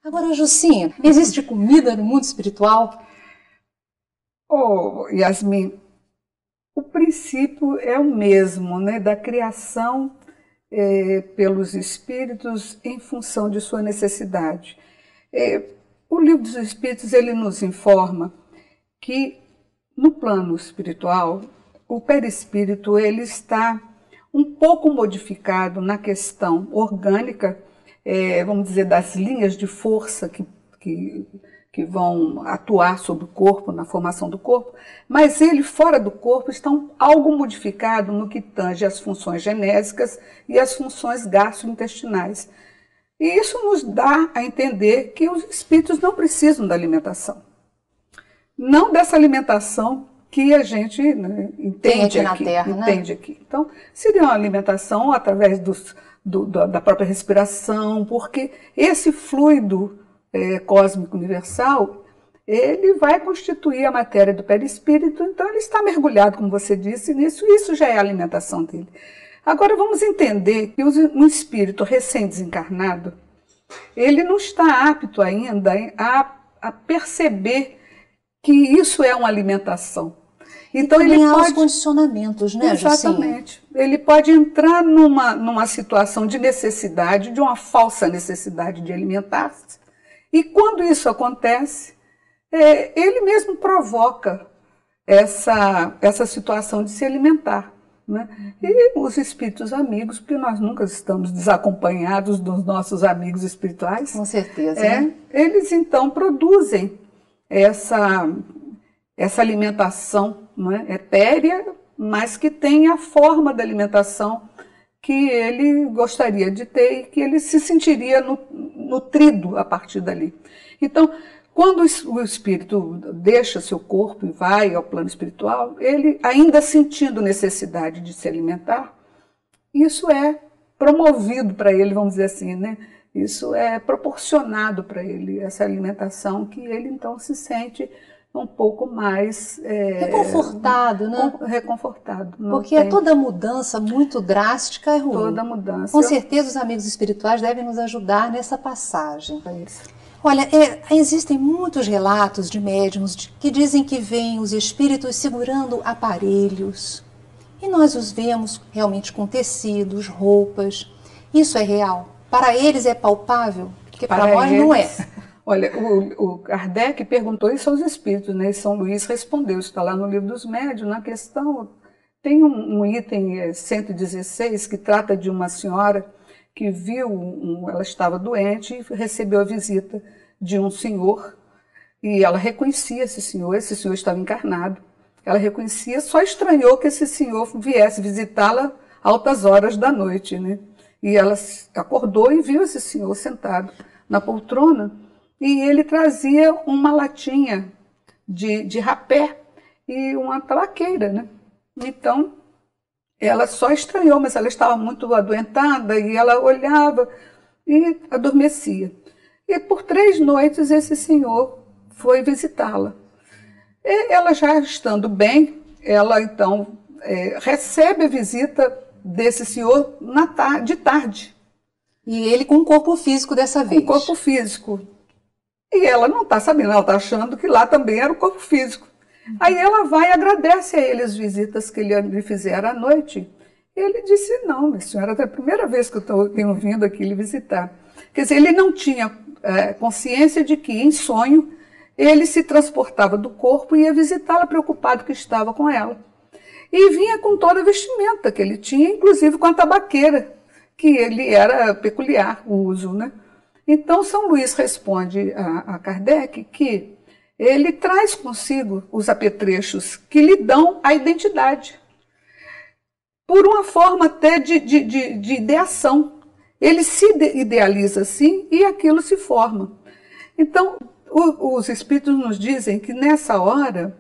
Agora, Jucinha, existe comida no mundo espiritual? Oh, Yasmin, o princípio é o mesmo, né, da criação pelos espíritos em função de sua necessidade. O Livro dos Espíritos ele nos informa que no plano espiritual o perispírito ele está um pouco modificado na questão orgânica, vamos dizer, das linhas de força que vão atuar sobre o corpo, na formação do corpo, mas ele, fora do corpo, está algo modificado no que tange as funções genésicas e as funções gastrointestinais. E isso nos dá a entender que os espíritos não precisam da alimentação. Não dessa alimentação que a gente, né, entende aqui, na Terra, entende, né? Aqui. Então, seria uma alimentação através da própria respiração, porque esse fluido cósmico universal, ele vai constituir a matéria do perispírito, então ele está mergulhado, como você disse, nisso, isso já é a alimentação dele. Agora vamos entender que um espírito recém-desencarnado, ele não está apto ainda a perceber que isso é uma alimentação. Então ele pode... os condicionamentos, né, exatamente. Jucinha? Ele pode entrar numa situação de necessidade, de uma falsa necessidade de alimentar-se, e quando isso acontece, ele mesmo provoca essa situação de se alimentar, né? E os espíritos amigos, porque nós nunca estamos desacompanhados dos nossos amigos espirituais. Com certeza. Né? Eles então produzem essa alimentação, não é? Etérea, mas que tem a forma da alimentação que ele gostaria de ter e que ele se sentiria nutrido a partir dali. Então, quando o espírito deixa seu corpo e vai ao plano espiritual, ele, ainda sentindo necessidade de se alimentar, isso é promovido para ele, vamos dizer assim, né? Isso é proporcionado para ele, essa alimentação, que ele então se sente um pouco mais... reconfortado, né? Reconfortado. Porque toda mudança muito drástica é ruim. Toda mudança. Com certeza os amigos espirituais devem nos ajudar nessa passagem. Olha, existem muitos relatos de médiuns que dizem que veem os espíritos segurando aparelhos. E nós os vemos realmente com tecidos, roupas. Isso é real? Para eles é palpável? Porque para nós não é. Olha, o Kardec perguntou isso aos espíritos, né? E São Luís respondeu, isso está lá no Livro dos Médiuns, na questão, tem um item 116 que trata de uma senhora que viu, ela estava doente e recebeu a visita de um senhor, e ela reconhecia esse senhor estava encarnado, ela reconhecia, só estranhou que esse senhor viesse visitá-la altas horas da noite, né? E ela acordou e viu esse senhor sentado na poltrona, e ele trazia uma latinha de rapé e uma tabaqueira, né? Então, ela só estranhou, mas ela estava muito adoentada e ela olhava e adormecia. E por 3 noites esse senhor foi visitá-la. E ela já estando bem, ela então recebe a visita desse senhor de tarde. E ele com o corpo físico dessa vez. Com o corpo físico. E ela não está sabendo, ela está achando que lá também era o corpo físico. Aí ela vai e agradece a ele as visitas que ele lhe fizeram à noite. E ele disse, não, minha senhora, é a primeira vez que eu tenho vindo aqui lhe visitar. Quer dizer, ele não tinha consciência de que, em sonho, ele se transportava do corpo e ia visitá-la, preocupado que estava com ela. E vinha com toda a vestimenta que ele tinha, inclusive com a tabaqueira, que ele era peculiar o uso, né? Então, São Luís responde a Kardec que ele traz consigo os apetrechos que lhe dão a identidade, por uma forma até de ideação. Ele se idealiza assim e aquilo se forma. Então, os espíritos nos dizem que nessa hora,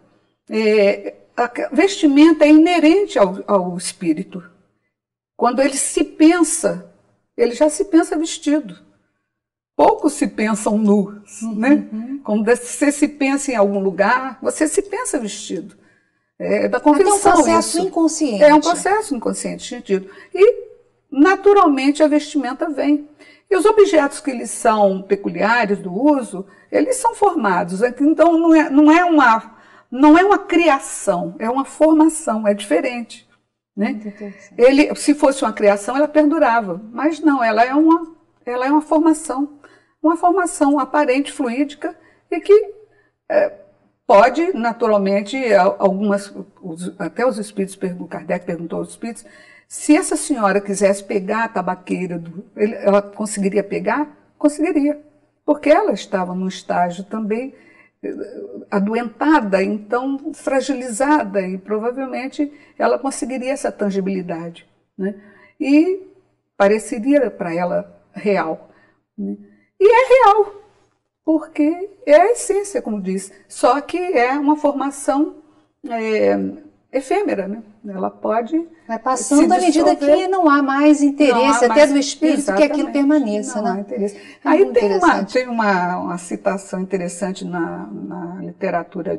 a vestimenta é inerente ao espírito. Quando ele se pensa, ele já se pensa vestido. Poucos se pensam nus, né? Quando você se pensa em algum lugar, você se pensa vestido. É da convenção. É um processo inconsciente. É um processo inconsciente, sentido. E, naturalmente, a vestimenta vem. E os objetos que lhes são peculiares do uso, eles são formados. Então não é uma criação, é uma formação, é diferente. Né? Se fosse uma criação, ela perdurava, mas não, ela é uma formação aparente, fluídica, e que pode, naturalmente, até os espíritos, Kardec perguntou aos espíritos, se essa senhora quisesse pegar a tabaqueira, ela conseguiria pegar? Conseguiria, porque ela estava num estágio também adoentada, então fragilizada, e provavelmente ela conseguiria essa tangibilidade, né? E pareceria para ela real, né? E é real, porque é a essência, como diz, só que é uma formação efêmera, né? Ela pode vai passando à medida que não há mais interesse até do espírito que aquilo permaneça. Não há interesse. Aí tem uma citação interessante na literatura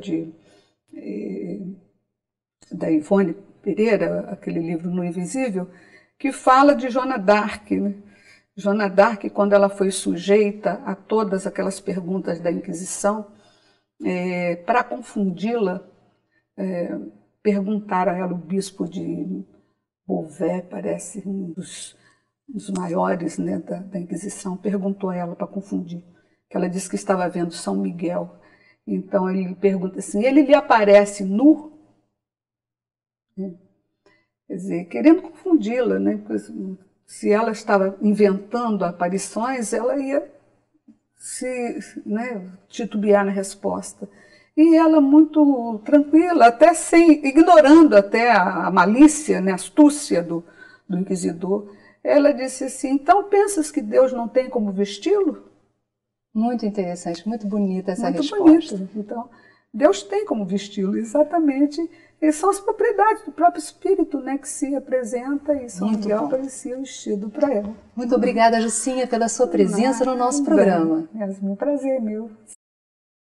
da Ivone Pereira, aquele livro No Invisível, que fala de Joana d'Arc, né? Joana d'Arc, quando ela foi sujeita a todas aquelas perguntas da Inquisição, para confundi-la, perguntaram a ela, o bispo de Beauvais, parece um dos maiores, né, da Inquisição, perguntou a ela para confundir, que ela disse que estava vendo São Miguel. Então ele pergunta assim, ele lhe aparece nu? Quer dizer, querendo confundi-la, né? Se ela estava inventando aparições, ela ia titubear na resposta. E ela muito tranquila, até ignorando até a malícia, né, a astúcia do inquisidor, ela disse assim, então pensas que Deus não tem como vesti-lo? Muito interessante, muito bonita essa resposta. Muito bonita. Então, Deus tem como vesti-lo, exatamente. E são as propriedades do próprio espírito, né, que se apresenta, e São Miguel parecia vestido para ela. Muito obrigada, Jucinha, pela sua presença no nosso programa. É um prazer meu.